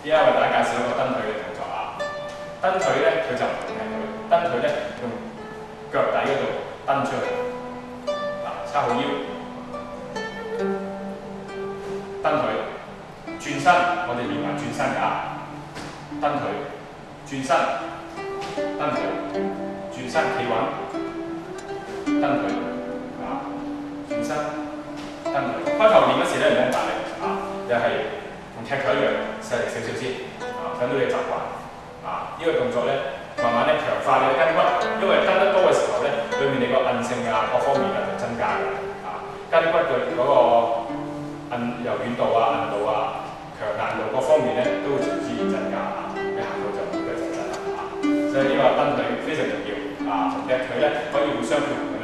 依家為大家介紹一個蹬腿嘅動作啊。蹬腿咧，佢就唔係腿，蹬腿咧用腳底嗰度蹬出去。嗱，叉好腰，蹬腿，轉身，我哋練埋轉身㗎。蹬腿，轉身，蹬腿，轉身企穩，蹬腿，啊，轉身，蹬腿。開頭練嗰時咧唔好大力啊，又係同踢腿一樣，細力少少先，啊，等到你習慣。啊，呢個動作咧，慢慢咧強化你嘅筋骨，因為蹬得多嘅時候咧，裏面你個韌性啊各方面啊就增加㗎。啊，筋骨嘅嗰個柔軟度啊、韌度啊、強硬度各方面咧都會隨之而增加啊。你行到就唔會腳震啦啊，所以呢個蹬腿非常重要啊，同踢腿咧可以互相配合。